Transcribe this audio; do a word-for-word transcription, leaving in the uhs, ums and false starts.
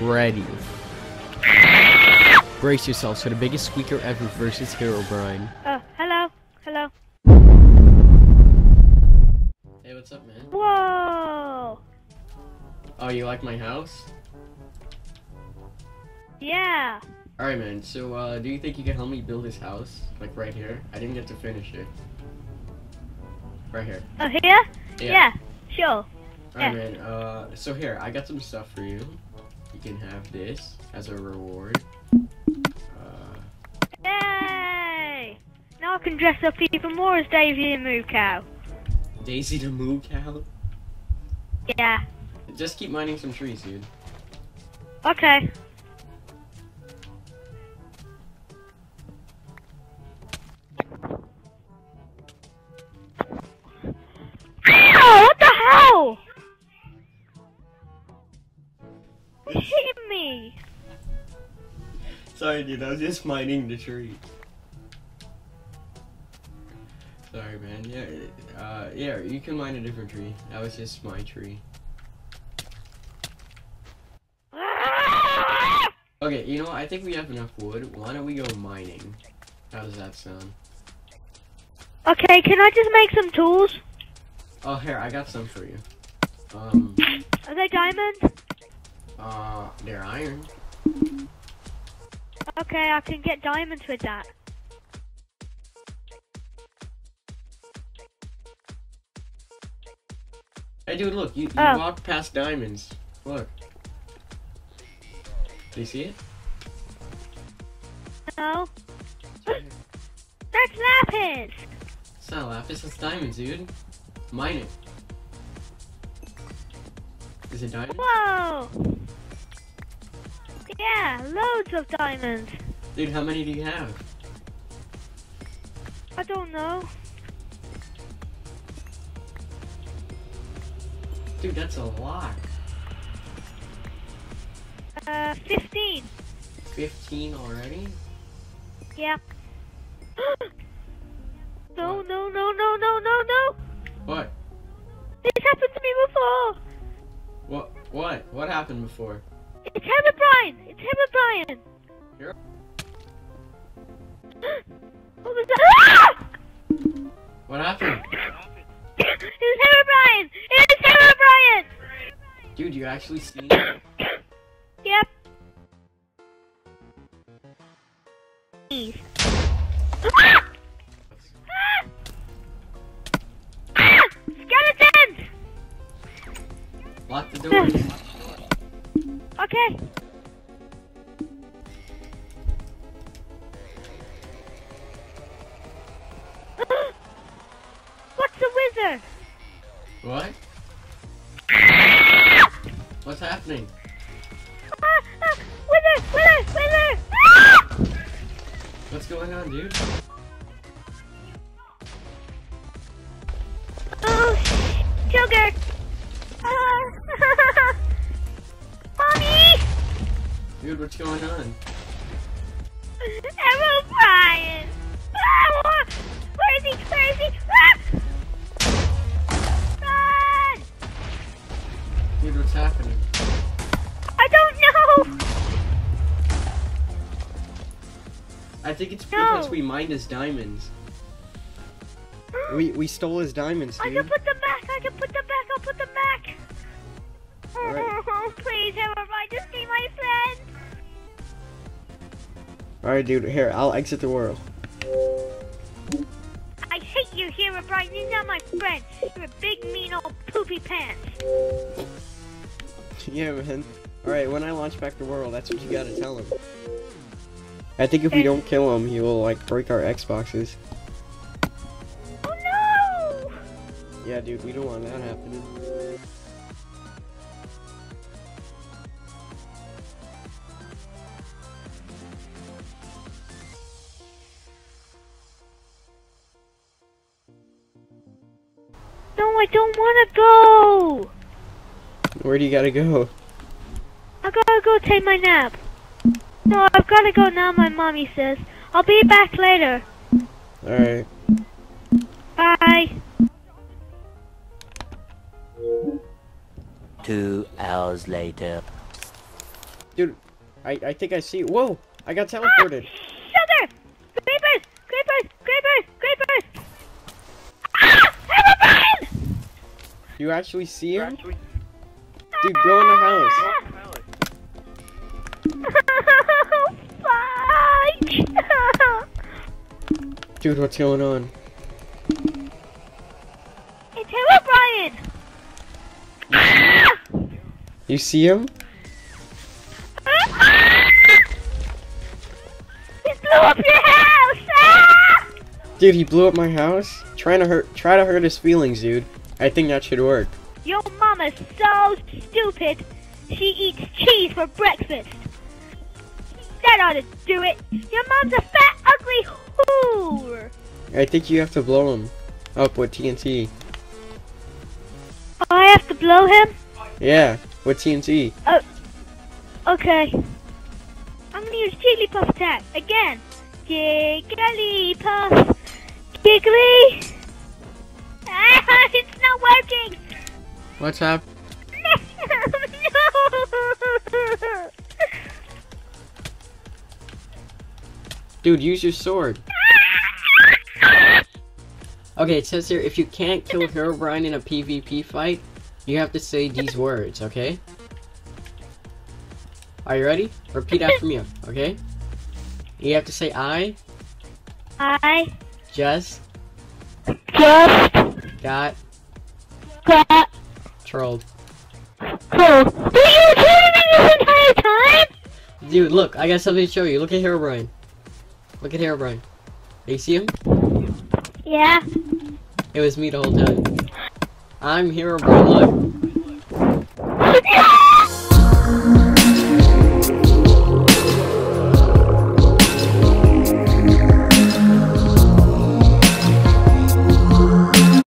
ready. Brace yourselves for the biggest squeaker ever versus Herobrine. Oh, hello, hello. Hey, what's up, man? Whoa! Oh, you like my house? Yeah. Alright, man, so, uh, do you think you can help me build this house? Like, right here? I didn't get to finish it. Right here. Oh, here? Yeah. Yeah, sure. Alright, Yeah. man, uh, so here, I got some stuff for you. You can have this as a reward. Uh, Yay! Now I can dress up even more as Daisy the Moo Cow. Daisy the Moo Cow? Yeah. Just keep mining some trees, dude. Okay. Oh, what the hell? It hit me. Sorry, dude, I was just mining the tree. Sorry, man. Yeah, uh, yeah, you can mine a different tree. That was just my tree. Okay, you know what? I think we have enough wood. Why don't we go mining? How does that sound? Okay, can I just make some tools? Oh, here, I got some for you. Um, Are they diamonds? uh, they're iron. Okay, I can get diamonds with that. Hey, dude, look, you, you Oh. walked past diamonds. Look. Do you see it? No. That's lapis! It's not lapis, it's diamonds, dude. Mine it. Is it diamond? Whoa! Yeah, loads of diamonds. Dude, how many do you have? I don't know. Dude, that's a lot. Uh, fifteen. fifteen already? Yeah. No, no, no, no, no, no, no! What? This happened to me before! What? What? What happened before? It's Herobrine! It's Herobrine! Here? What was that? Ah! What happened? It's Herobrine! It's Herobrine! Dude, you actually seen it? Yep. Please. Ah! Ah! Ah! Skeletons! Lock the door. Okay. What's a wizard? What? What's happening? Ah, ah, wizard! Wizard! Wizard! Ah! What's going on, dude? Oh, sugar! Ah. Mommy! Dude, what's going on? Hello, Brian! Ah, where is he? Where is he? Ah! Run! Dude, what's happening? I don't know! I think it's No. because we mined his diamonds. We we stole his diamonds, I dude. can put them back! I can put them back! I'll put them back! Alright. Oh, please, Herobrine, just be my friend! Alright, dude, here, I'll exit the world. I hate you, Herobrine. You're not my friend. You're a big, mean old poopy pants. Yeah, man. Alright, when I launch back the world, that's what you gotta tell him. I think if we don't kill him, he will, like, break our Xboxes. Oh no! Yeah, dude, we don't want that happening. No, I don't want to go! Where do you gotta go? I gotta go take my nap. No, I've gotta go now, my mommy says. I'll be back later. Alright. Bye. Two hours later. Dude, I, I think I see. Whoa! I got teleported. Sugar! Creepers! Creepers! Creepers! Creepers! Ah! Herobrine! You actually see him? Dude, go in the house. Fudge! Dude, what's going on? It's Herobrine! You see him? He blew up your house! Ah! Dude, he blew up my house? Trying to hurt try to hurt his feelings, dude. I think that should work. Your mama's so stupid. She eats cheese for breakfast. That ought to do it. Your mom's a fat, ugly whore. I think you have to blow him up with T N T. Oh, I have to blow him? Yeah, with T N T. Oh, okay. I'm gonna use Jigglypuff attack again. Jigglypuff, Giggly. Ah, it's not working. What's up? No. Dude, use your sword. Okay, it says here, if you can't kill Herobrine in a PvP fight, you have to say these words, okay? Are you ready? Repeat after me, okay? You have to say I I just just got got trolled. cold. Were you doing it this entire time? Dude, look, I got something to show you. Look at Herobrine. Look at Herobrine. You see him? Yeah. It was me the whole time. I'm Herobrine, look. Yeah!